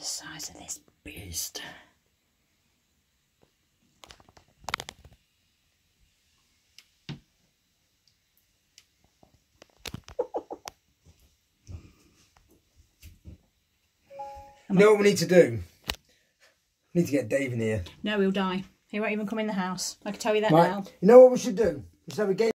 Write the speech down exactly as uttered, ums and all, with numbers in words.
the size of this beast. You know what we need to do? We need to get Dave in here. No, he'll die. He won't even come in the house. I can tell you that right. now. You know what we should do? We should have a game.